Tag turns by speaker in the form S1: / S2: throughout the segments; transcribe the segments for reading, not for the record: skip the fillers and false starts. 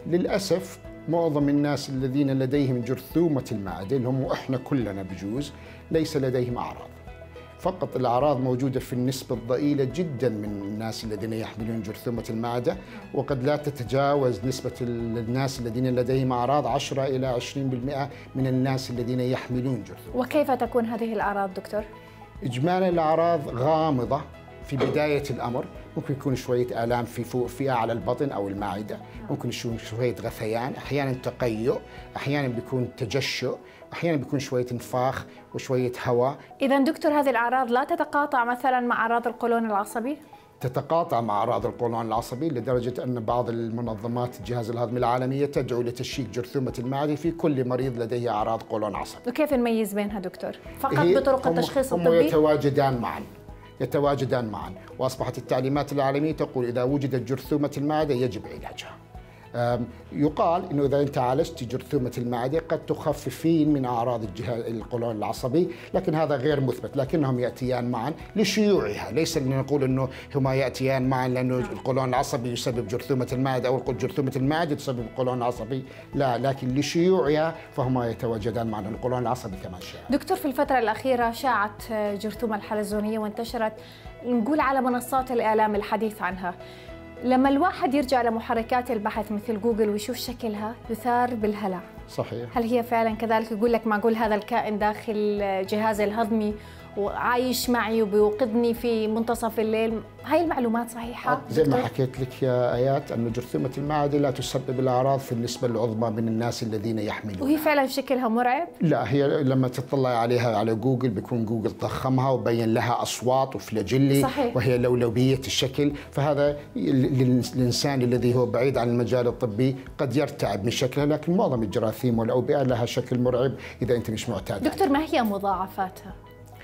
S1: للأسف معظم الناس الذين لديهم جرثومة المعدة اللي هم إحنا كلنا بجوز ليس لديهم أعراض. فقط الأعراض موجودة في النسبة الضئيلة جدا من الناس الذين يحملون جرثومة المعدة، وقد لا تتجاوز نسبة الناس الذين لديهم أعراض 10 إلى 20% من الناس الذين يحملون جرثومة.
S2: وكيف تكون هذه الأعراض دكتور؟
S1: إجمالا الأعراض غامضة في بداية الأمر، ممكن يكون شوية آلام في أعلى البطن أو المعدة، ممكن يكون شوية غثيان، أحيانا تقيؤ، أحيانا بيكون تجشؤ، أحيانا بيكون شوية انفاخ وشوية هواء.
S2: إذا دكتور هذه الأعراض لا تتقاطع مثلا مع أعراض القولون العصبي؟
S1: تتقاطع مع أعراض القولون العصبي لدرجة أن بعض المنظمات الجهاز الهضمي العالمية تدعو لتشييك جرثومة المعدة في كل مريض لديه أعراض قولون عصبي.
S2: وكيف نميز بينها دكتور؟ فقط بطرق التشخيص الطبي؟
S1: هم يتواجدان معا، وأصبحت التعليمات العالمية تقول إذا وجدت جرثومة المعدة يجب علاجها. يقال انه اذا انت عالجت جرثومه المعده قد تخففين من اعراض القولون العصبي، لكن هذا غير مثبت، لكنهم ياتيان معا لشيوعها، ليس لنقول انه هما ياتيان معا لانه القولون العصبي يسبب جرثومه المعده او جرثومه المعده تسبب القولون العصبي، لا، لكن لشيوعها فهما يتواجدان معا، القولون العصبي كمان شائع.
S2: دكتور في الفتره الاخيره شاعت جرثومه الحلزونيه وانتشرت نقول على منصات الاعلام الحديث عنها. لما الواحد يرجع لمحركات البحث مثل جوجل ويشوف شكلها يثار بالهلع.
S1: صحيح.
S2: هل هي فعلا كذلك؟ يقول لك معقول هذا الكائن داخل جهازي الهضمي وعايش معي وبيوقظني في منتصف الليل، هاي المعلومات صحيحة؟
S1: زي ما حكيت لك يا آيات أن جرثومة المعدة لا تسبب الأعراض في النسبة العظمى من الناس الذين يحملون.
S2: وهي فعلا شكلها مرعب؟
S1: لا، هي لما تطلع عليها على جوجل بيكون جوجل ضخمها وبين لها أصوات وفلاجيلي.
S2: صحيح.
S1: وهي لولبية الشكل، فهذا الإنسان الذي هو بعيد عن المجال الطبي قد يرتعب من شكلها، لكن معظم الجراثيم والأوبئة لها شكل مرعب إذا أنت مش معتاد.
S2: دكتور ما هي مضاعفاتها؟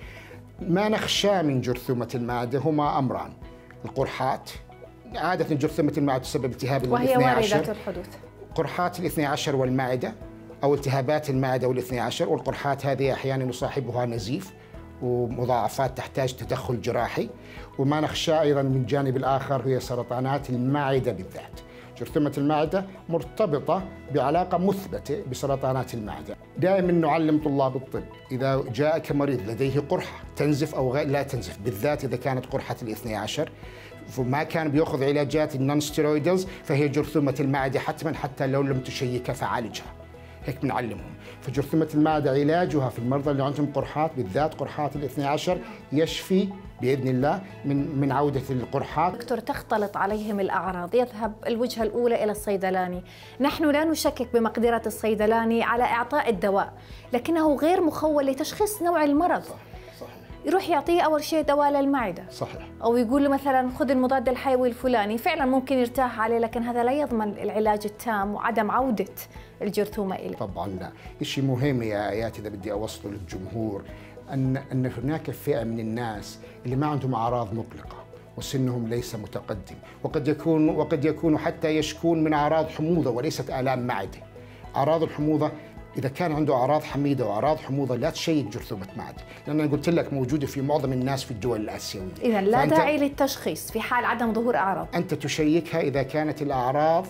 S1: ما نخشى من جرثومة المعدة هما أمران: القرحات، عادة جرثومة المعدة تسبب التهاب
S2: وهي واردة الحدوث.
S1: قرحات الاثني عشر والمعدة أو التهابات المعدة والاثني عشر، والقرحات هذه أحيانا يصاحبها نزيف ومضاعفات تحتاج تدخل جراحي. وما نخشى أيضا من الجانب الآخر هي سرطانات المعدة بالذات. جرثومة المعدة مرتبطة بعلاقة مثبتة بسرطانات المعدة. دائما نعلم طلاب الطب إذا جاءك مريض لديه قرحة تنزف أو لا تنزف، بالذات إذا كانت قرحة الاثني عشر وما كان بيأخذ علاجات النون ستيرويدز فهي جرثومة المعدة حتما، حتى لو لم تشيكها فعالجها. هيك بنعلمهم. فجرثومة المعدة علاجها في المرضى اللي عندهم قرحات بالذات قرحات الاثني عشر يشفي بإذن الله من عودة القرحات.
S2: دكتور تختلط عليهم الأعراض، يذهب الوجهة الأولى إلى الصيدلاني. نحن لا نشكك بمقدرة الصيدلاني على إعطاء الدواء، لكنه غير مخول لتشخيص نوع المرض.
S1: صحيح.
S2: يروح يعطيه أول شيء دواء للمعدة.
S1: صحيح.
S2: أو يقول له مثلا خذ المضاد الحيوي الفلاني، فعلا ممكن يرتاح عليه، لكن هذا لا يضمن العلاج التام وعدم عودة الجرثومة إليه.
S1: طبعا لا. شيء مهم يا آيات إذا بدي أوصله للجمهور أن هناك فئة من الناس اللي ما عندهم أعراض مقلقة وسنهم ليس متقدم، وقد يكونوا حتى يشكون من أعراض حموضة وليست آلام معدة. أعراض الحموضة إذا كان عنده أعراض حميدة وأعراض حموضة لا تشيك جرثومة معدة، لأن أنا قلت لك موجودة في معظم الناس في الدول الآسيوية.
S2: إذا لا داعي للتشخيص في حال عدم ظهور أعراض.
S1: أنت تشيكها إذا كانت الأعراض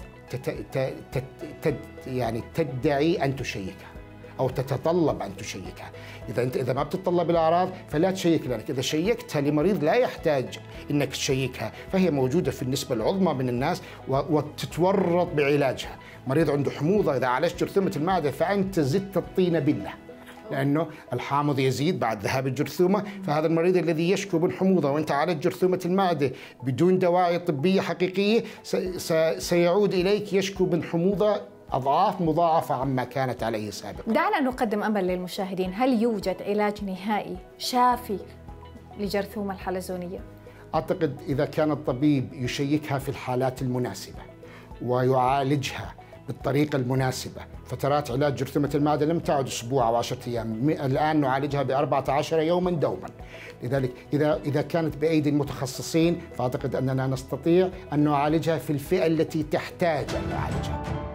S1: يعني تدعي أن تشيكها أو تتطلب أن تشيكها. إذا ما بتتطلب الأعراض فلا تشيك، لأنك إذا شيكتها لمريض لا يحتاج إنك تشيكها فهي موجودة في النسبة العظمى من الناس وتتورط بعلاجها. مريض عنده حموضة إذا عالجت جرثومة المعدة فأنت زدت الطين بلة، لأنه الحامض يزيد بعد ذهاب الجرثومة. فهذا المريض الذي يشكو من حموضة وأنت عالجت جرثومة المعدة بدون دواعي طبية حقيقية سيعود إليك يشكو من حموضة أضعاف مضاعفة عما كانت عليه سابقا.
S2: دعنا نقدم أمل للمشاهدين، هل يوجد علاج نهائي شافي لجرثومة الحلزونية؟
S1: أعتقد إذا كان الطبيب يشيكها في الحالات المناسبة ويعالجها بالطريقة المناسبة. فترات علاج جرثومة المعدة لم تعد أسبوع أو 10 أيام، الآن نعالجها ب14 يوما دوما. لذلك إذا كانت بأيدي المتخصصين فأعتقد أننا نستطيع أن نعالجها في الفئة التي تحتاج أن نعالجها.